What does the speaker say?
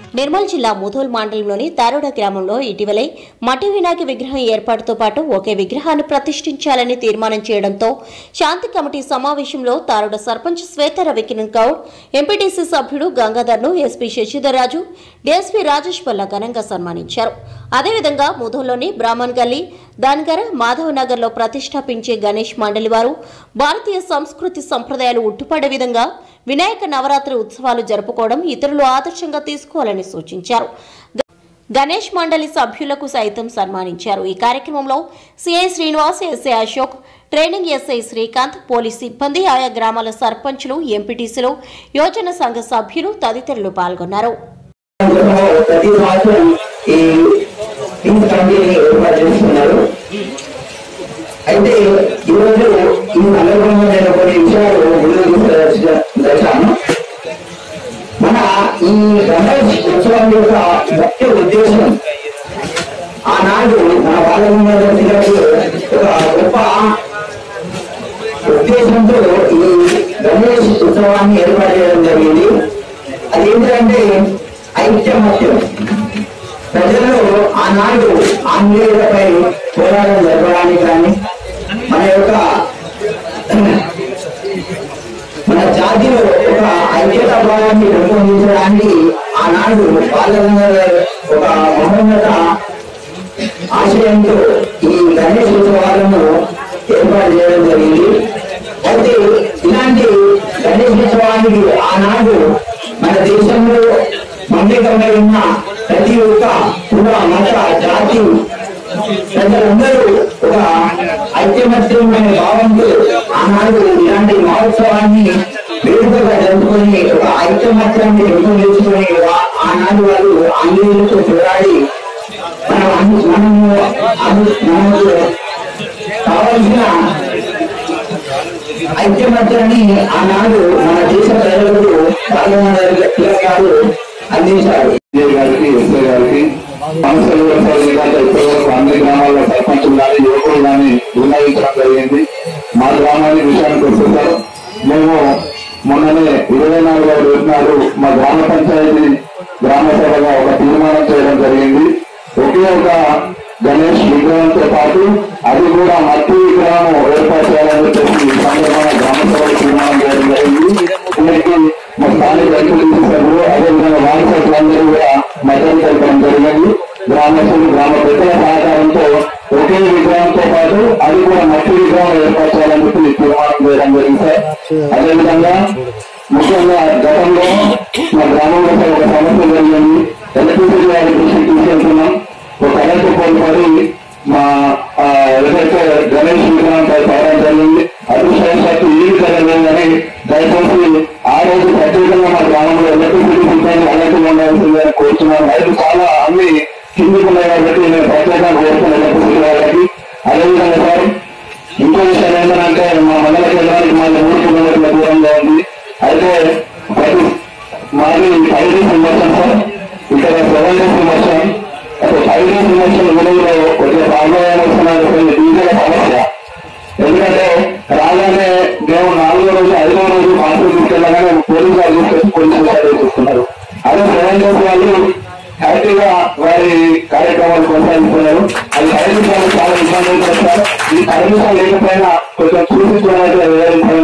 నిర్మల్ జిల్లా ముధోల్ మండలంలోని తారోడ గ్రామంలో ఇటీవలే మట్టి వినాయక విగ్రహం ఏర్పాటుతో పాటు ఒకే విగ్రహాన్ని ప్రతిష్ఠించాలని తీర్మానం చేయడంతో శాంతి కమిటీ సమావేశంలో తారోడ సర్పంచ్ శ్వేతరవి కిరణ్ గౌడ్, ఎంపీటీసీ సభ్యుడు గంగాధర్ను ఎస్పీ శశిధర్ రాజు, డీఎస్పీ రాజేష్ వల్ల ఘనంగా సన్మానించారు. అదేవిధంగా ముధోల్లోని బ్రాహ్మణ్ గల్లీ, దాన్గర, మాధవ్ నగర్ లో ప్రతిష్టాపించే గణేష్ మండలి వారు భారతీయ సంస్కృతి సంప్రదాయాలు ఉట్టుపడే విధంగా వినాయక నవరాత్రి ఉత్సవాలు జరుపుకోవడం ఇతరులు ఆదర్శంగా తీసుకోవాలని సూచించారు. గణేష్ మండలి సభ్యులకు సైతం సన్మానించారు. ఈ కార్యక్రమంలో CI Srinivas, SI Ashok, training SI Srikanth, police సిబ్బంది, ఆయా గ్రామాల సర్పంచులు, ఎంపీటీసీలు, యోజన సంఘ సభ్యులు తదితరులు పాల్గొన్నారు. అయితే ఈరోజు ఈ సందర్భంగా నేను కొన్ని విషయాలు దర్శాను. మన ఈ గణేష్ ఉత్సవం యొక్క ముఖ్య ఉద్దేశం ఆనాడు మన బాలగంగాధర్ ఒక గొప్ప ఉద్దేశంతో ఈ గణేష్ ఉత్సవాన్ని ఏర్పాటు చేయడం జరిగింది. అదేంటంటే ఐక్యమత్యం. ప్రజల్లో ఆనాడు ఆంగ్లేయులపై పోరాటం జరపడానికి కానీ మన జాతిలో ఒక ఐక్యతా భావాన్ని పెంపొందించడానికి ఆనాడు బాలగంగాధర్ ఒక మహోన్నత ఆశయంతో ఈ గణేష్ ఉత్సవాలను ఏర్పాటు చేయడం జరిగింది. అయితే ఇలాంటి గణేష్ ఉత్సవానికి ఆనాడు మన దేశంలో మమేకమై ఉన్న ప్రతి ఒక్క కుల, మత, జాతి ప్రజలందరూ ఒక ఐక్యమత్యమైన భావంతో ఆనాడు ఇలాంటి మహోత్సవాన్ని వేడుకగా జరుపుకొని ఒక ఐక్యమత్యాన్ని పెంపొందించుకుని ఆనాడు వాళ్ళు ఆంగ్లేయులతో పోరాడి మనము కావలసిన ఐక్యమత్యాన్ని ఆనాడు మన దేశ ప్రజలకు బాలగంగాధర్ అందించారు. సమస్యలు ఇప్పటివరకు అన్ని గ్రామాల్లో సర్పంచులు కానీ యువకులు కానీ నిర్ణయించడం జరిగింది. మా గ్రామాన్ని విషయానికి వస్తున్నారు. మేము మొన్ననే 24వ నాడు మా గ్రామ పంచాయతీ గ్రామ సభగా ఒక తీర్మానం చేయడం జరిగింది. ఒకే ఒక గణేష్ విగ్రహంతో పాటు అది కూడా మట్టి విగ్రహం ఏర్పాటు చేయాలని చెప్పేసి ఈ సందర్భంగా గ్రామ సభలో తీర్మానం చేయడం జరిగింది. దీనికి మా స్థానిక ఎంపీటీసీ సభ్యులు, అదేవిధంగా వారసత్వందరూ కూడా మద్దతు తెలపడం జరిగింది. గ్రామస్తులు, గ్రామ పెద్దల సహకారంతో ఒకే విగ్రహంతో పాటు అది కూడా మట్టి విగ్రహం ఏర్పాటు చేయాలని చెప్పి తీర్మానం చేయడం జరిగింది సార్. అదేవిధంగా ముఖ్యంగా గతంలో మా గ్రామంలో ఒక సమస్య జరిగింది. ఎలక్ట్రిసిటీ వారి దృష్టికి తీసుకెళ్తున్నాం. ఒక కరెంటు కోల్పడి మా ఏదైతే గణేష్ విగ్రహంపై పడడం జరిగింది. అదృష్టవశాత్తు ఈ జరగలేదని దయచేసి ఆ రోజు ప్రత్యేకంగా మా గ్రామంలో ఎలక్ట్రిసిటీ సిబ్బంది అలర్ట్గా ఉండాల్సిందని కోరుతున్నాను. రైతు చాలా అన్ని కిందికి ఉన్నాయి కాబట్టి నేను ప్రత్యేకంగా కోరుతున్నాను ఎలక్ట్రిసిటీ వాళ్ళకి. అదేవిధంగా సార్ ఇంకో విషయం ఏంటంటే మా మండల కేంద్రానికి మాకు 3 కిలోమీటర్ల దూరంగా ఉంది. అయితే మాది 5 డేస్ విమర్శనం సార్, ఇక్కడ 7 డేస్ విమర్శనం. అయితే 5 డేస్ విమర్శన విలువలో కొంచెం ప్రాబ్లం వస్తున్నటువంటి డీజీల సమస్య. ఎందుకంటే రాగానే మేము 4వ రోజు 5వ రోజు మార్పులు తీసుకెళ్ళగానే పోలీసు వాళ్ళు తీసుకొచ్చి పోలీసులు చూస్తున్నారు. అదే 7 డేస్ వాళ్ళు హ్యాపీగా వారి కార్యక్రమాలు కొనసాగిస్తున్నారు. అది కరెంట్ చాలా ఇబ్బంది అవుతుంది సార్. ఈ కరెంట్ లేకపోయినా కొంచెం చూసి చూడాలంటే